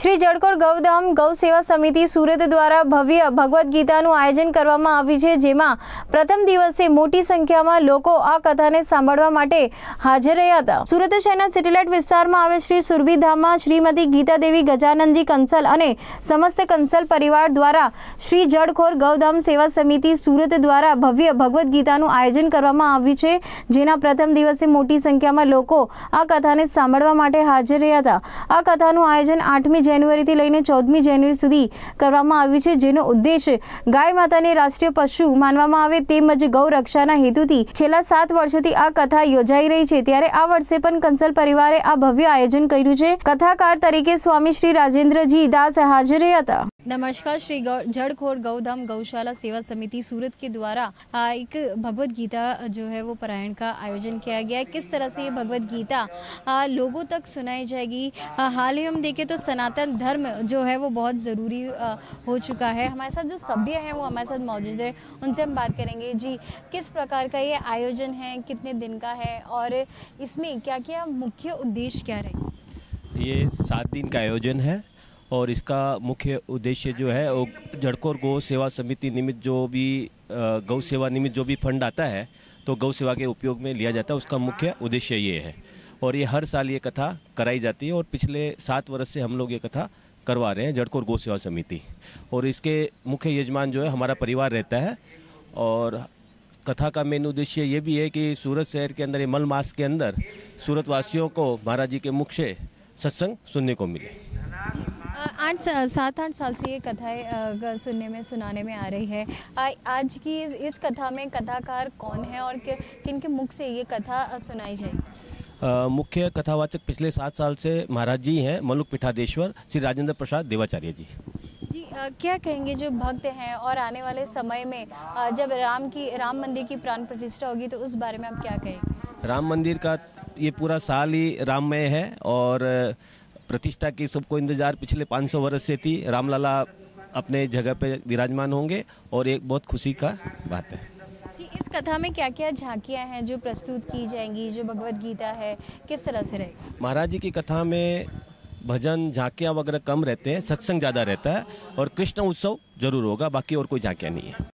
શ્રી જડકોર ગૌધામ ગૌ સેવા સમિતિ સુરત દ્વારા ભવ્ય ભગવદ્ ગીતાનું આયોજન કરવામાં આવ્યું છે, જેમાં પ્રથમ દિવસે મોટી સંખ્યામાં લોકો આ કથાને સાંભળવા માટે હાજર રહ્યા હતા। સુરત શહેરના સેટેલાઇટ વિસ્તારમાં આવેલ શ્રી સુરભીધામમાં શ્રીમતી ગીતાદેવી ગજાનનજી કંસલ અને સમસ્ત કંસલ પરિવાર દ્વારા શ્રી જડકોર ગૌધામ સેવા સમિતિ સુરત દ્વારા ભવ્ય ભગવદ્ ગીતાનું આયોજન કરવામાં આવ્યું છે, જેના પ્રથમ દિવસે મોટી સંખ્યામાં લોકો આ કથાને સાંભળવા માટે હાજર રહ્યા હતા। આ કથાનું આયોજન 8મી જાન્યુઆરીથી લઈને 14મી જાન્યુઆરી સુધી કરવામાં આવ્યું છે, જેનો ઉદ્દેશ્ય ગાય માતાને રાષ્ટ્રીય પશુ માનવામાં આવે તેમજ ગૌ રક્ષાના હેતુથી છેલ્લા 7 વર્ષોથી આ કથા યોજાઈ રહી છે। ત્યારે આ વર્ષે પણ કંસલ પરિવારે આ ભવ્ય આયોજન કર્યું છે। કથાકાર તરીકે સ્વામી श्री राजेंद्रजी दास हाजिर રહ્યા હતા। नमस्कार। श्री जड़कोर गौधाम गौशाला सेवा समिति सूरत के द्वारा एक भगवत गीता जो है वो पारायण का आयोजन किया गया है। किस तरह से ये भगवत गीता लोगों तक सुनाई जाएगी? हाल ही हम देखें तो सनातन धर्म जो है वो बहुत ज़रूरी हो चुका है। हमारे साथ जो सभ्य हैं वो हमारे साथ मौजूद है, उनसे हम बात करेंगे। जी, किस प्रकार का ये आयोजन है, कितने दिन का है और इसमें क्या क्या मुख्य उद्देश्य क्या रहेगा? ये 7 दिन का आयोजन है और इसका मुख्य उद्देश्य जो है वो जड़कोर गौ सेवा समिति निमित्त जो भी गौ सेवा निमित्त जो भी फंड आता है तो गौ सेवा के उपयोग में लिया जाता है, उसका मुख्य उद्देश्य ये है। और ये हर साल ये कथा कराई जाती है और पिछले 7 वर्ष से हम लोग ये कथा करवा रहे हैं जड़कोर गौ सेवा समिति। और इसके मुख्य यजमान जो है हमारा परिवार रहता है। और कथा का मेन उद्देश्य ये भी है कि सूरत शहर के अंदर ये मल मास के अंदर सूरत वासियों को महाराज जी के मुख से सत्संग सुनने को मिले। 7-8 साल से ये कथाएं सुनाने में आ रही है। आज की इस कथा में कथाकार कौन है और किन के मुख से ये कथा सुनाई जाएगी? मुख्य कथावाचक पिछले 7 साल से महाराज जी हैं मलुक पीठाधीश्वर श्री राजेंद्र प्रसाद देवाचार्य जी। जी, क्या कहेंगे जो भक्त हैं और आने वाले समय में जब राम मंदिर की प्राण प्रतिष्ठा होगी तो उस बारे में आप क्या कहेंगे? राम मंदिर का ये पूरा साल ही राममय है और प्रतिष्ठा की सबको इंतजार पिछले 500 वर्ष से थी। रामलला अपने जगह पे विराजमान होंगे और एक बहुत खुशी का बात है। जी, इस कथा में क्या क्या झांकियां हैं जो प्रस्तुत की जाएंगी? जो भगवत गीता है किस तरह से रहेगी? महाराज जी की कथा में भजन झांकियाँ वगैरह कम रहते हैं, सत्संग ज़्यादा रहता है और कृष्ण उत्सव जरूर होगा, बाकी और कोई झांकियाँ नहीं है।